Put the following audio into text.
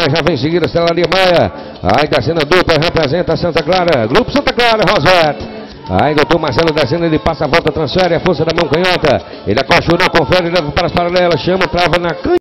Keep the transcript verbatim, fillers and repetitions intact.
Maia, já vem seguida, Estelaria Maia. Aí da cena dupla, representa Santa Clara. Grupo Santa Clara, Rosete. Aí doutor Marcelo da cena, ele passa a volta, transfere a força da mão canhota. Ele acosta o não, confere, leva para as paralelas, chama, trava na canha.